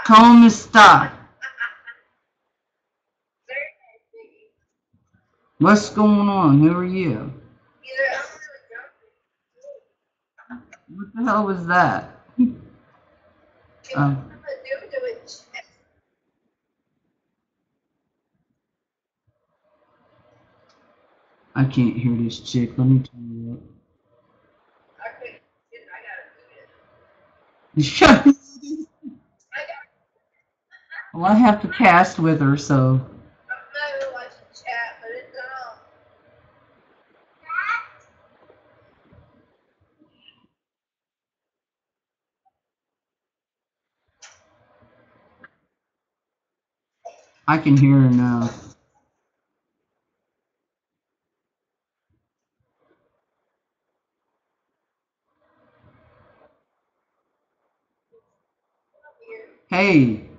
¿Cómo está? What's going on? Who are you? What the hell was that? Oh, I can't hear this chick. Let me turn you up. Shut. Well, I have to cast with her, so I can hear her now. Hey.